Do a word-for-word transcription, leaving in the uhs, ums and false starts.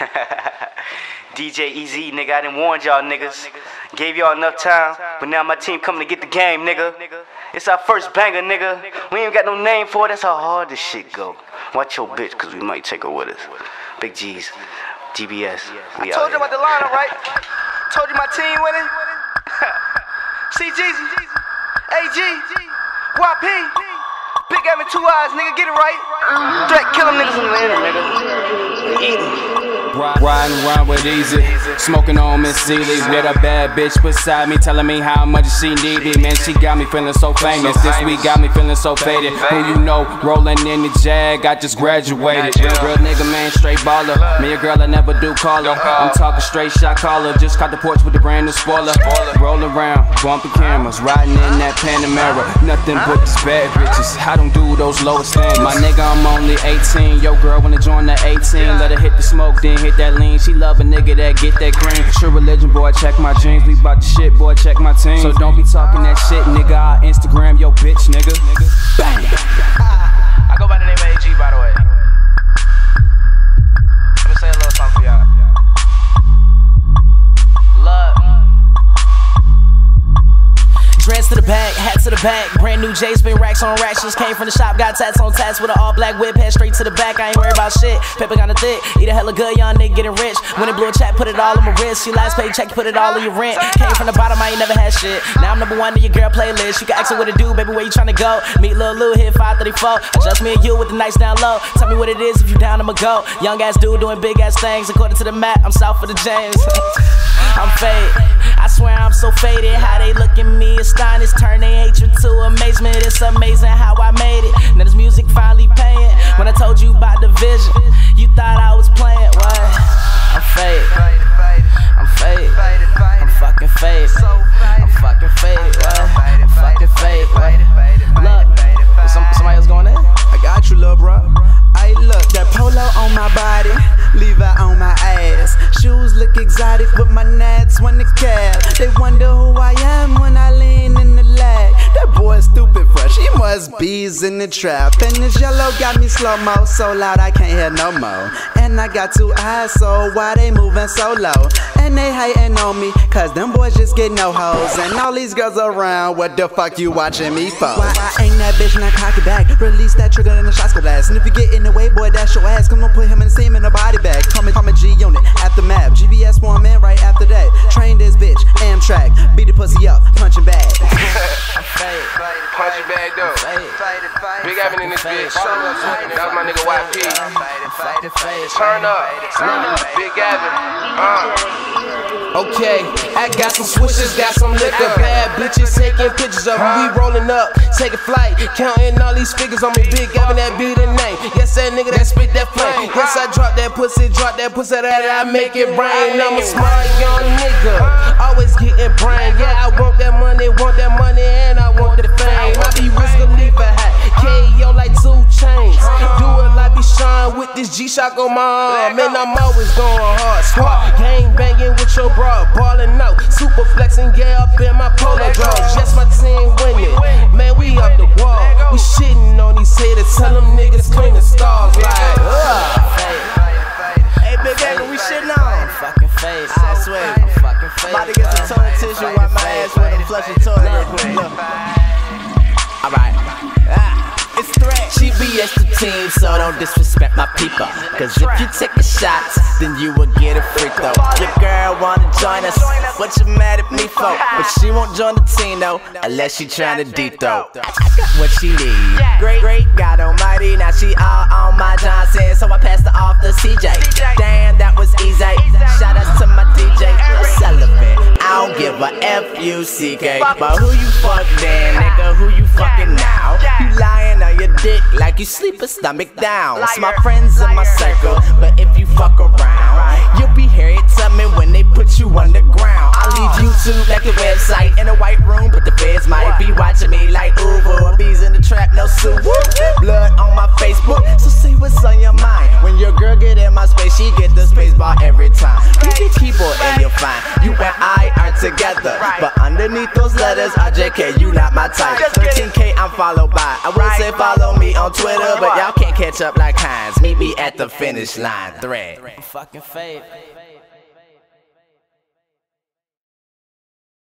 D J E Z, nigga, I done warned y'all niggas. Gave y'all enough time, but now my team coming to get the game, nigga. It's our first banger, nigga. We ain't got no name for it, that's how hard this shit go. Watch your bitch, cause we might take her with us. Big G's, G B S, we I told you about the lineup, right? Told you my team winning. C Jeezy, A G, Y P, Big Evan, Two Eyes, nigga, get it right. Threat, kill them niggas in the air, nigga. Eating. Riding around with Easy, smoking on Miss Seeley with a bad bitch beside me, telling me how much she need me. Man, she got me feeling so famous. This week got me feeling so faded. Who you know, rolling in the Jag, I just graduated. Real nigga, man, straight baller. Me a girl I never do call her. I'm talking straight shot caller. Just caught the porch with the brand new spoiler. Roll around, bumping cameras, riding in that Panamera. Nothing but these bad bitches. I don't do those lower standards. My nigga, I'm only eighteen. Yo, girl, wanna join the eighteen. Let her hit the smoke, then hit that lean. She love a nigga that get that green. True religion, boy, check my jeans. We bout the shit, boy, check my team. So don't be talking that shit, nigga. I Instagram yo bitch, nigga. Bang! I go by the name of A G, by the way. Let me say a little something for y'all. Love. Dress to the back, hat to the back, brand new J, spin racks on racks. Just came from the shop, got tats on tats with an all black whip, head straight to the back. I ain't worried about shit. Paper kinda thick, eat a hella good, young nigga getting rich. When it blew a check, put it all on my wrist. Your last paycheck, put it all on your rent. Came from the bottom, I ain't never had shit. Now I'm number one in your girl playlist. You can ask her what it do, baby, where you tryna go? Meet Lil Lou, hit five thirty-four. Just me and you with the nights down low. Tell me what it is, if you down, I'ma go. Young ass dude doing big ass things. According to the map, I'm south of the James. I'm faded. I swear I'm so faded. How they look at me, astonished, turning hatred to amazement. It's amazing how I made it. Now this music finally paying. When I told you about the vision, you thought I was playing. What? I'm faded. I'm faded. I'm fucking faded. I'm fucking faded. What? I'm fucking faded. What? Look, some, somebody else going in? I got you, lil' bro. I look, that polo on my body, Levi on my ass. Shoes look exotic with my nats when the cab. They wonder who I am when I lean in the lag. That boy stupid fresh, he must bees in the trap. And this yellow got me slow-mo, so loud I can't hear no more. And I got two eyes, so why they moving so low? And they hating on me, cause them boys just get no hoes. And all these girls around, what the fuck you watching me for? Why I ain't that bitch and I cock it back? Release that trigger and the shots go blast. And if you get in the way, boy, that's your ass. Come on, put him in the seam in a body bag. Call me, call me G Unit, aftermath. G V S one man right after that. Train this bitch, Amtrak. Beat the pussy up, punching bag. Punching bag though. Big Evan in this bitch. That was my nigga Y P. Turn up. Big Evan. Uh. Okay, I got some swishers, got some liquor. Bad bitches taking pictures of me. We rolling up, taking flight, counting all these figures on me. Big Evan, that be the name. Yes, that nigga that spit that flame. Yes, I drop that pussy, drop that pussy that I make it rain. I'm a smart young nigga, always getting brain. Yeah, I want that money, want that money, and I want the fame. I be Wiz Khalifa hat, K O like two chains. Do it like be shine with this G-Shock on my arm. And I'm always going hard. Squad, gang banging with your bra, ballin' out, super flexing, yeah, up in my polo drawers. Yes, my team winning, man, we up the wall. We shitting on these haters, tell them niggas clean the stars like, ugh. Hey, Big Evan, we shitting on. I'm fucking faded. I swear. I'm fucking faded. About to get some toilet tissue, wipe my ass with and flush the toilet real quick. Look. Alright. Ah, it's Threat. G B S the team, so don't disrespect my people. Cause if you take a shot, then you will get a free throw. Your girl wanna join us, what you mad at me for? But she won't join the team though, unless she tryna deep throw. I got what she need. Great, great God almighty, now she all on my Johnson, so I passed her off to C J. Damn, that was easy. Shout outs to my D J, Sullivan. I don't give a F U C K. But who you fuck then, nigga? Who you fucking now? You lying on your dick like you sleep a stomach down. It's my friends in my circle, but if you fuck around, you'll be Harriet Tubman when they put you underground. I leave YouTube like a website in a white room, but the feds might be watching me like Uber. Bees in the trap, no suit. Blood on my Facebook, so say what's on your mind. When your girl get in my space, she get the space bar every time. You get keyboard and you'll find you and I are together. But underneath those letters, R J K, you not my type. thirteen K I'm followed by. I will say follow me on Twitter, but y'all can't catch up like Hines. Meet me at the finish line. Thread. Fucking fade.